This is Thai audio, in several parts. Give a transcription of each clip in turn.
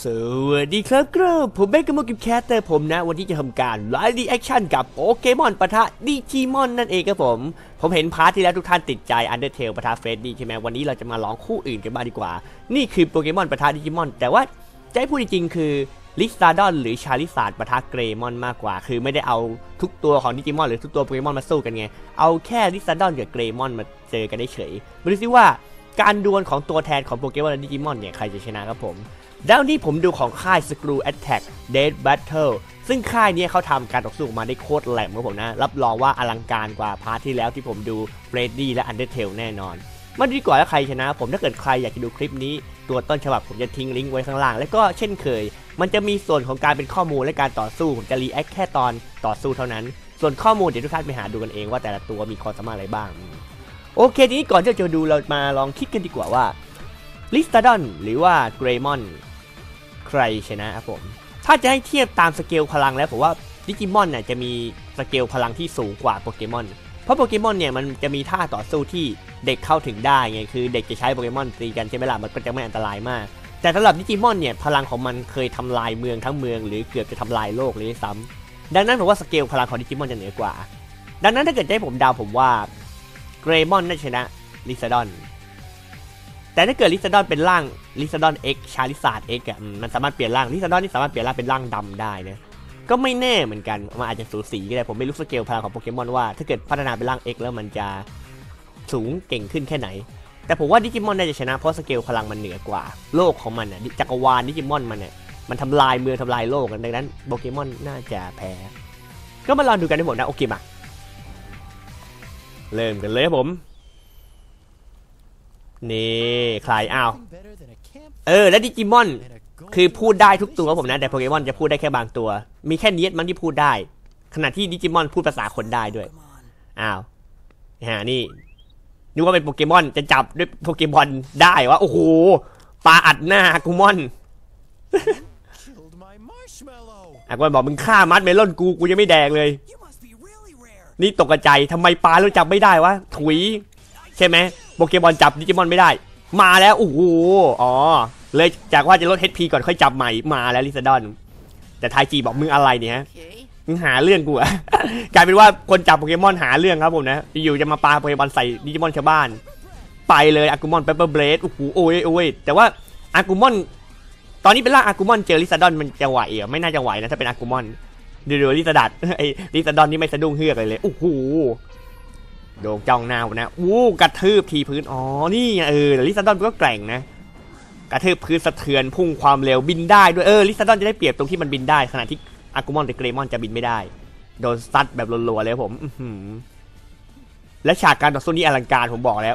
สวัสดีครับผมเบคกับโมกิแคสเตอร์ผมนะวันที่จะทำการไลฟ์รีแอคชั่นกับโปเกมอนปะทะดิจิมอนนั่นเองครับผมเห็นพาร์ทที่แล้วทุกท่านติดใจอันเดอร์เทลปะทะเฟรดดี้ใช่ไหมวันนี้เราจะมาลองคู่อื่นกันบ้างดีกว่านี่คือโปเกมอนปะทะดิจิมอนแต่ว่าจะให้พูดจริงๆคือลิซาดอนหรือชาริซาร์ดปะทะเกรมอนมากกว่าคือไม่ได้เอาทุกตัวของดิจิมอนหรือทุกตัวโปเกมอนมาสู้กันไงเอาแค่ลิซาดอนกับเกรมอนมาเจอกันได้เฉยมาดูซิว่าการดวลของตัวแทนของโปเกมอนและดิจิมอนเนี่ยใครจะชนะครับผมแล้วนี่ผมดูของค่าย Screw Attack Dead Battle ซึ่งค่ายนี้เขาทำการต่อสู้ออกมาได้โคตรแหลมครับผมนะรับรองว่าอลังการกว่าพาร์ทที่แล้วที่ผมดู Freddy และ Undertale แน่นอนมาดีกว่าแล้วใครชนะผมถ้าเกิดใครอยากจะดูคลิปนี้ตัวต้นฉบับผมจะทิ้งลิงก์ไว้ข้างล่างและก็เช่นเคยมันจะมีส่วนของการเป็นข้อมูลและการต่อสู้ผมจะรีแอคแค่ตอนต่อสู้เท่านั้นส่วนข้อมูลเดี๋ยวทุกท่านไปหาดูกันเองว่าแต่ละตัวมีความสามารถอะไรบ้างโอเคทีนี้ก่อนที่จะดูเรามาลองคิดกันดีกว่าว่าลิสตาดอนหรือว่าเกรมอนใครชนะครับผมถ้าจะให้เทียบตามสเกลพลังแล้วผมว่าดิจิมอนเนี่ยจะมีสเกลพลังที่สูงกว่าโปเกมอนเพราะโปเกมอนเนี่ยมันจะมีท่าต่อสู้ที่เด็กเข้าถึงได้ไงคือเด็กจะใช้โปเกมอนตีกันใช่ไหมล่ะมันก็จะไม่อันตรายมากแต่สำหรับดิจิมอนเนี่ยพลังของมันเคยทำลายเมืองทั้งเมืองหรือเกือบจะทำลายโลกเลยด้วยซ้ำดังนั้นผมว่าสเกลพลังของดิจิมอนจะเหนือกว่าดังนั้นถ้าเกิดให้ผมเดาผมว่าเกรมอนน่าชนะลิซาดอนแต่ถ้าเกิดลิซาดอนเป็นร่างลิซาดอน X ชาริซาร์ด X อ่ะมันสามารถเปลี่ยนร่างลิซาดอนนี่สามารถเปลี่ยนร่างเป็นร่างดำได้นะก็ไม่แน่เหมือนกันมันอาจจะสูสีก็ได้ผมไม่รู้สเกลพลังของโปเกมอนว่าถ้าเกิดพัฒนาเป็นร่าง X แล้วมันจะสูงเก่งขึ้นแค่ไหนแต่ผมว่าดิจิมอนน่าจะชนะเพราะสเกลพลังมันเหนือกว่าโลกของมันอ่ะจักรวาลดิจิมอนมันเนี่ยมันทำลายเมืองทำลายโลกดังนั้นโปเกมอนน่าจะแพ้ก็มาลองดูกันในผมนะโอเคมาเริ่มกันเลยครับผมนี่ใครอ้าวและดิจิมอนคือพูดได้ทุกตัวผมนะแต่โปเกมอนจะพูดได้แค่บางตัวมีแค่เนียดมั้งที่พูดได้ขณะที่ดิจิมอนพูดภาษาคนได้ด้วยอ้าวนี่นึกว่าเป็นโปเกมอนจะจับด้วยโปเกมอนได้วะโอ้โหปลาอัดหน้าอากูมอนอากูมอนบอกมึงฆ่ามัดเมลอนกูยังไม่แดงเลยนี่ตกใจทำไมปลาเราจับไม่ได้วะถุยใช่ไหมโปเกมอนจับดิจิมอนไม่ได้มาแล้วโอ้โหเลยจากว่าจะลด HP ก่อนค่อยจับใหม่มาแล้วลิซาดอนแต่ไทจีบอกมึงอะไรเนี่ยฮะมึงหาเรื่องกูอะ กลายเป็นว่าคนจับโปเกมอนหาเรื่องครับผมนะอยู่จะมาปาโปเกมอนใส่ดิจิมอนชาวบ้านไปเลยอากูมอนเปเปอร์เบลดโอ้โหโอ้ยแต่ว่าอากูมอนตอนนี้เป็นร่างอากูมอนเจอลิซาดอนมันจะไหวเหรอไม่น่าจะไหวนะถ้าเป็นอากูมอนดูลิซาดัดไอ้ลิซาดอนนี่ไม่สะดุ้งเฮือกเลยโอ้โหโด่งจ้องหน้าผมนะกระทืบทีพื้นนี่แต่ลิซาดอนก็แกร่งนะกระทืบพื้นสะเทือนพุ่งความเร็วบินได้ด้วยลิซาดอนจะได้เปรียบตรงที่มันบินได้ขณะที่อากูมอนหรือเกรมอนจะบินไม่ได้โดนซัดแบบรัวๆเลยผมและฉากการต่อสู้นี้อลังการผมบอกแล้ว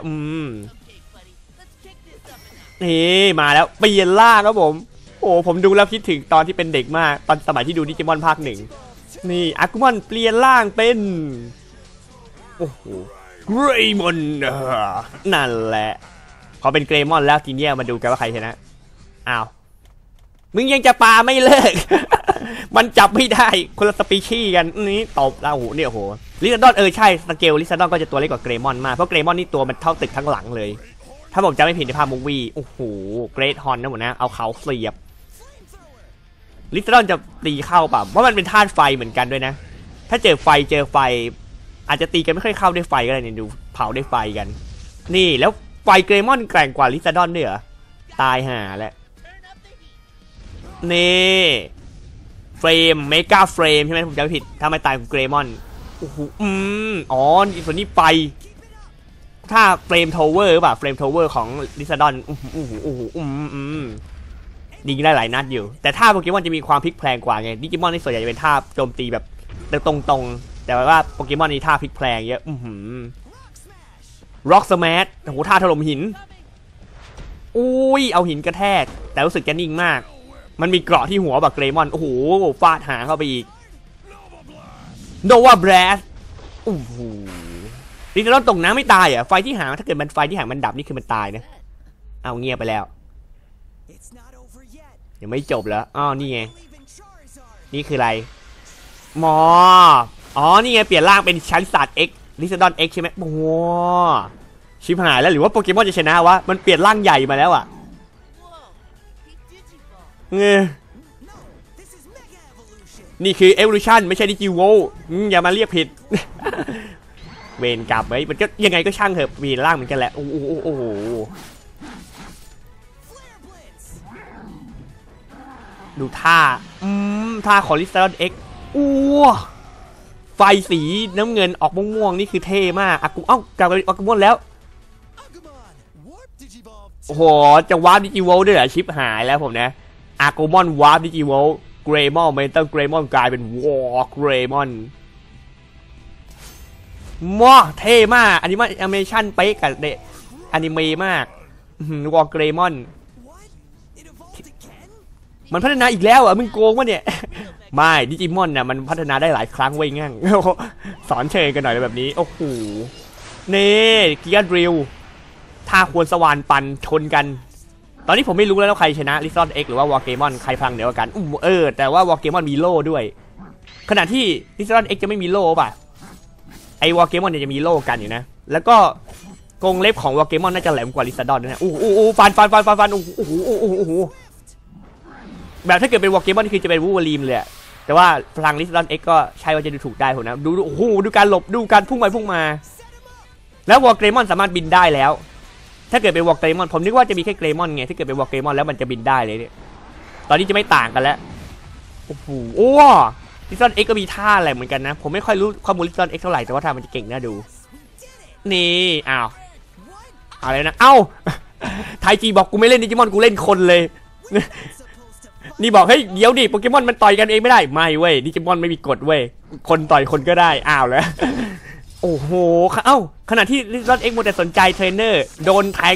นี่มาแล้วเปลี่ยนล่างครับผมผมดูแล้วคิดถึงตอนที่เป็นเด็กมากตอนสมัยที่ดูดิจิมอนภาค 1นี่อากูมอนเปลี่ยนล่างเป็นโอ้โหเกรมอนนั่นแหละพอเป็นเกรมอนแล้วทีเนี้ยมาดูกันว่าใครชนะอ้าวมึงยังจะปาไม่เลิก มันจับไม่ได้คนละสปีชีส์กันนี่ตบแล้วเนี่ยโหลิซาดอนใช่สเกลลิซาดอนก็จะตัวเล็กกว่าเกรมอนมากเพราะเกรมอนนี่ตัวมันเท่าตึกทั้งหลังเลยถ้าผมจำไม่ผิดในภาพมูฟวี่โอ้โหเกรทฮอนนะหมดนะเอาเขาเสียบลิซาดอนจะตีเข้าป่ะเพราะมันเป็นธาตุไฟเหมือนกันด้วยนะถ้าเจอไฟอาจจะตีกันไม่ค่อยเข้าด้วยไฟก็ได้เนี่ยดูเผาด้วยไฟกันนี่แล้วไฟเกรมอนแกร่งกว่าลิซาดอนด้วยเหรอตายห่าแล้วนี่เฟรมเมกาเฟรมใช่ไหมผมจำไม่ผิดถ้าไม่ตายของเกรมอนโอ้โหส่วนนี้ไฟถ้าเฟรมทาวเวอร์ป่ะเฟรมทาวเวอร์ของลิซาดอนยิงได้หลายนัดอยู่แต่ท่าโปเกมอนจะมีความพลิกแพลงกว่าไงดิจิมอนนี่ส่วนใหญ่จะเป็นท่าโจมตีแบบตรงแต่ว่าโปเกมอนนี่ท่าพลิกแพลงเยอะร็อกสแมัชโอ้โหท่าถล่มหินเอาหินกระแทกแต่รู้สึกจะนิ่งมากมันมีเกราะที่หัวแบบเกรมอนโอ้โหฟาดหางเข้าไปอีกโนวาแบรสโอ้โหลิซาดอนตกน้ำไม่ตายไฟที่หางถ้าเกิดมันไฟที่หางมันดับนี่คือมันตายนะเอาเงียบไปแล้วยังไม่จบแล้วนี่ไงนี่คืออะไรนี่ไงเปลี่ยนร่างเป็นชาริซาร์ด X ลิซาดอน X ใช่ไหมชิบหายแล้วหรือว่าโปเกมอนจะชนะวะมันเปลี่ยนร่างใหญ่มาแล้วนี่คือ Evolution ไม่ใช่ Digivolve อย่ามาเรียกผิด เวรกลับไว้มันก็ยังไงก็ช่างเถอะมีร่างเหมือนกันแหละโอ้โหดูท่าของลิซาร์ดเอ็กไฟสีน้ำเงินออกม่วงๆนี่คือเท่มากกลับไปอากุมอนแล้วโอ้โหจะวาร์ปดิจิโวลด้วยเหรอชิปหายแล้วผมนะอากุมอนวาร์ปดิจิโวลเกรมอนเมนเตอร์เกรมอนกลายเป็นวอร์เกรมอนเท่มากอันนี้มันแอนิเมชั่นเป๊ะกับเด็กอนิเมะมากวอร์เกรมอนมันพัฒนาอีกแล้วมึงโกงวะเนี่ยไม่ดิจิมอนน่ะมันพัฒนาได้หลายครั้งไว้งั้งสอนเชยกันหน่อยแบบนี้โอ้โหเน่เกียร์ดริลท่าควรสว่านปันชนกันตอนนี้ผมไม่รู้แล้วว่าใครชนะลิซอนเอ็กหรือว่าวอร์เกมอนใครพลังเหนือกว่ากันแต่ว่าวอร์เกมอนมีโล่ด้วยขณะที่ลิซอนเอ็กจะไม่มีโล่ป่ะไอวอร์เกมอนเนี่ยจะมีโล่กันอยู่นะแล้วก็กรงเล็บของวอร์เกมอนน่าจะแหลมกว่าลิซาดอนนะฟันโอ้โหแบบถ้าเกิดเป็นวอร์เกมอนนี่คือจะเป็นวูล์ฟเวอรีนเลยแต่ว่าพลังลิซาดอนเอ็กก็ใช่ว่าจะดูถูกได้ผมนะดูโอ้โหดูการหลบดูการพุ่งไปพุ่งมาแล้ววอร์เกมอนสามารถบินได้แล้วถ้าเกิดเป็นวอร์เกมอนผมนึกว่าจะมีแค่เกรมอนไงถ้าเกิดเป็นวอร์เกมอนแล้วมันจะบินได้เลยเนี่ยตอนนี้จะไม่ต่างกันแล้วโอ้โหลิซอนเอ็กก็มีท่าอะไรเหมือนกันนะผมไม่ค่อยรู้ข้อมูลลิซอนเอ็กเท่าไหร่แต่ว่าท่ามันจะเก่งน่าดูนี่อะไรนะไทจีบอกกูไม่เล่นดิจิมอนกูเล่นคนเลยนี่บอกเฮ้ยเดี๋ยวดิโปเกมอนมันต่อยกันเองไม่ได้ไม่เว้ยดิจิมอนไม่มีกฎเว้ยคนต่อยคนก็ได้แล้วโอ้โหขณะที่ลิซอนเอ็กโมแต่สนใจเทรนเนอร์โดนแทง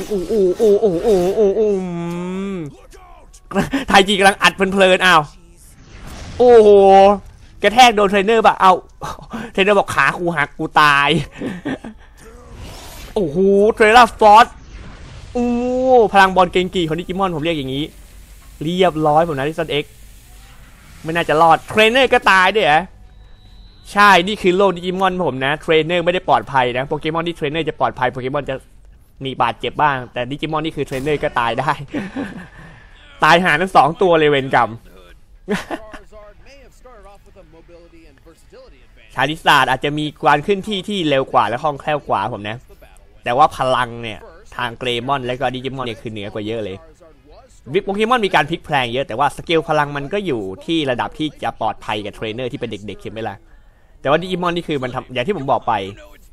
ไทจีกำลังอัดเพลินโอ้โหกระแทกโดนเทรนเนอร์ป่ะเทรนเนอร์บอกขากูหักกูตายโอ้โหเทรลล่าฟอร์สพลังบอลเกงกีของดิจิมอนผมเรียกอย่างนี้เรียบร้อยผมนะลิซอนเอ็กไม่น่าจะรอดเทรนเนอร์ก็ตายด้วยใช่นี่คือโลกดิจิมอนผมนะเทรนเนอร์ไม่ได้ปลอดภัยนะโปเกมอนที่เทรนเนอร์จะปลอดภัยโปเกมอนจะมีบาดเจ็บบ้างแต่ดิจิมอนนี่คือเทรนเนอร์ก็ตายได้ตายหาทั้ง2ตัวเลยเวรกรรมชาลิซาร์ดอาจจะมีการขึ้นที่เร็วกว่าและคล่องแคล่วกว่าผมนะแต่ว่าพลังเนี่ยทางเกรมอนและก็ดิจิมอนเนี่ยคือเหนือกว่าเยอะเลยโปเกมอนมีการพลิกแพลงเยอะแต่ว่าสเกลพลังมันก็อยู่ที่ระดับที่จะปลอดภัยกับเทรนเนอร์ที่เป็นเด็กๆใช่ไหมล่ะแต่ว่าดิจิมอนนี่คือมันทำอย่างที่ผมบอกไป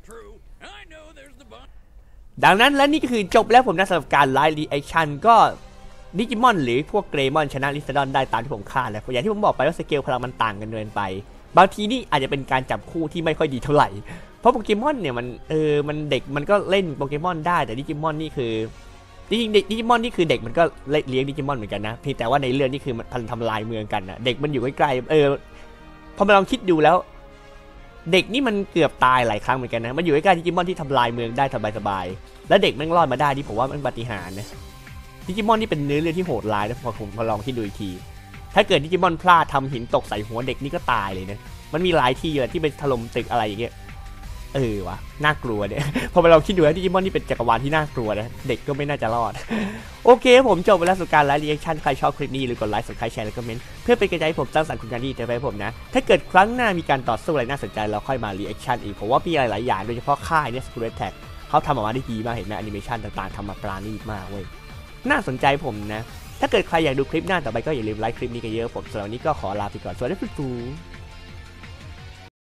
ดังนั้นและนี่ก็คือจบแล้วผมนะสำหรับการไลฟ์รีแอคชั่นก็ดิจิมอนหรือพวกเกรมอนชนะลิซาดอนได้ตามที่ผมคาดแล้วอย่างที่ผมบอกไปว่าสเกลพลังมันต่างกันเกินไปบางทีนี่อาจจะเป็นการจับคู่ที่ไม่ค่อยดีเท่าไหร่เพราะโปเกมอนเนี่ยมันเด็กมันก็เล่นโปเกมอนได้แต่ดิจิมอนนี่คือจริงๆดิจิมอนนี่คือเด็กมันก็เลี้ยงดิจิมอนเหมือนกันนะเพียงแต่ว่าในเรื่องนี่คือมันทำลายเมืองกันนะเด็กมันอยู่ใกล้ๆพอมาลองคิดดูแล้วเด็กนี่มันเกือบตายหลายครั้งเหมือนกันนะมันอยู่ใกล้ๆดิจิมอนที่ทำลายเมืองได้สบายๆแล้วเด็กมันรอดมาได้ที่ผมว่ามันปาฏิหาริย์นะดิจิมอนนี่เป็นเนื้อเรื่องที่โหดร้ายนะพอผมลองคิดดูอีกทีถ้าเกิดดิจิมอนพลาดทำหินตกใส่หัวเด็กนี่ก็ตายเลยนะมันมีหลายที่เลยที่เป็นถล่มตึกอะไรอย่างเงี้ยวะน่ากลัวเนี่ยพอไปเราคิดดูแล้วดิจิมอนนี่เป็นจักรวาลที่น่ากลัวนะเด็กก็ไม่น่าจะรอดโอเคผมจบไปแล้วสุดการไลฟ์รีแอคชั่นใครชอบคลิปนี้หรือกดไลค์subscribeแชร์และคอมเมนต์เพื่อเป็นกำลังใจให้ผมสร้างสรรค์คุณงานดีแต่ไปผมนะถ้าเกิดครั้งหน้ามีการต่อสู้อะไรน่าสนใจเราค่อยมารีแอคชั่นอีกผมว่ามีหลายๆอย่างโดยเฉพาะค่ายเนี่ยสกูเรตแท็กเขาทำออกมาได้ดีมากเห็นไหมแอนิเมชันต่างๆทำมาปราณีตมากเว้ยน่าสนใจผมนะถ้าเกิดใครอยากดูคลิปหน้าต่อไปก็อย่าลืมไลค์คลิปนี้กันเยอะผมสำหรับวันนี้ก็ขอลาไปก่อนสวัสดีครับ